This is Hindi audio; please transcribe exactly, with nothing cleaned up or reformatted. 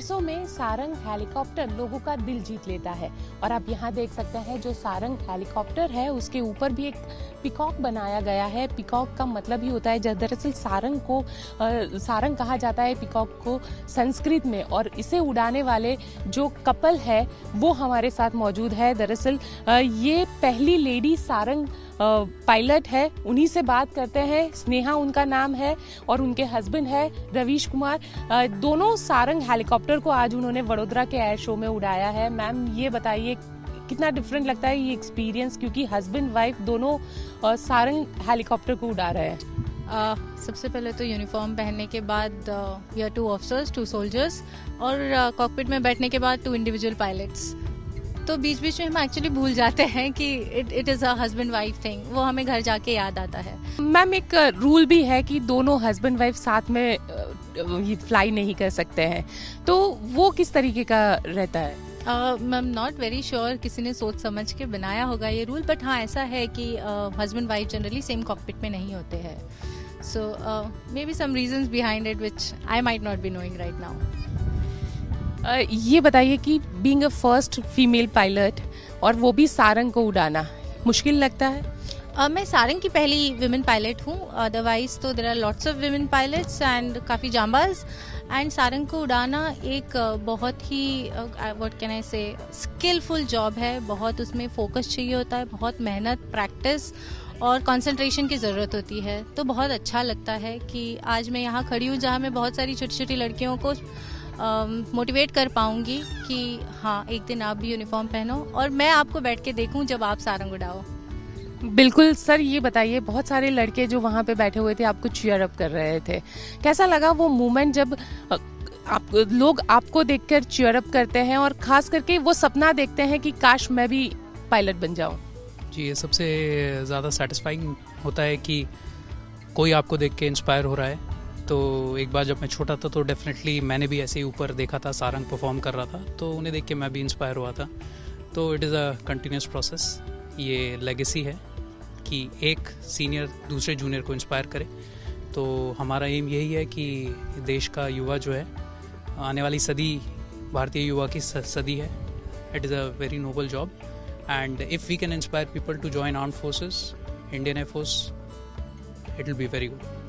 यूएसओ में सारंग हेलीकॉप्टर लोगों का दिल जीत लेता है और आप यहाँ देख सकते हैं जो सारंग हेलीकॉप्टर है उसके ऊपर भी एक पिकॉक बनाया गया है। पिकॉक का मतलब ही होता है, दरअसल सारंग को आ, सारंग कहा जाता है पिकॉक को संस्कृत में, और इसे उड़ाने वाले जो कपल है वो हमारे साथ मौजूद है। दरअसल ये पहली लेडी सारंग पायलट है, उन्हीं से बात करते हैं। स्नेहा उनका नाम है और उनके हस्बैंड है रवीश कुमार। दोनों सारंग हेलीकॉप्टर को आज उन्होंने वडोदरा के एयर शो में उड़ाया है। मैम ये बताइए कितना डिफरेंट लगता है ये एक्सपीरियंस, क्योंकि हस्बैंड वाइफ दोनों सारंग हेलीकॉप्टर को उड़ा रहे हैं। uh, सबसे पहले तो यूनिफॉर्म पहनने के बाद we are two officers, two soldiers, और कॉकपिट uh, में बैठने के बाद टू इंडिविजुअल पायलट्स। तो बीच बीच में हम एक्चुअली भूल जाते हैं कि it it is a husband wife thing, वो हमें घर जाके याद आता है। मैम एक रूल भी है कि दोनों हस्बैंड वाइफ साथ में फ्लाई नहीं कर सकते हैं, तो वो किस तरीके का रहता है? मैम नॉट वेरी श्योर, किसी ने सोच समझ के बनाया होगा ये रूल, बट हाँ ऐसा है कि husband wife generally same cockpit में नहीं होते हैं। So maybe some reasons behind it which I might not be knowing right now. Uh, ये बताइए कि being a first female pilot और वो भी सारंग को उड़ाना मुश्किल लगता है? uh, मैं सारंग की पहली विमेन पायलट हूँ, अदरवाइज तो there are lots of women pilots and काफ़ी जांबाज। एंड सारंग को उड़ाना एक बहुत ही व्हाट कैन आई से स्किलफुल जॉब है। बहुत उसमें फोकस चाहिए होता है, बहुत मेहनत, प्रैक्टिस और कंसंट्रेशन की ज़रूरत होती है। तो बहुत अच्छा लगता है कि आज मैं यहाँ खड़ी हूँ जहाँ मैं बहुत सारी छोटी छोटी लड़कियों को मोटिवेट uh, कर पाऊंगी कि हाँ एक दिन आप भी यूनिफॉर्म पहनो और मैं आपको बैठ के देखूं जब आप सारंग उड़ाओ। बिल्कुल सर, ये बताइए बहुत सारे लड़के जो वहाँ पे बैठे हुए थे आपको चीयर अप कर रहे थे, कैसा लगा वो मोमेंट जब आप लोग आपको देखकर चीयर अप करते हैं और खास करके वो सपना देखते हैं कि काश मैं भी पायलट बन जाऊँ? जी, ये सबसे ज़्यादा सेटिस्फाइंग होता है कि कोई आपको देख के इंस्पायर हो रहा है। तो एक बार जब मैं छोटा था तो डेफिनेटली मैंने भी ऐसे ही ऊपर देखा था, सारंग परफॉर्म कर रहा था, तो उन्हें देख के मैं भी इंस्पायर हुआ था। तो it is a continuous process, ये लेगेसी है कि एक सीनियर दूसरे जूनियर को इंस्पायर करे। तो हमारा एम यही है कि देश का युवा जो है, आने वाली सदी भारतीय युवा की सदी है। It is a very noble job and if we can inspire people to join armed forces, Indian air force, it will be very good.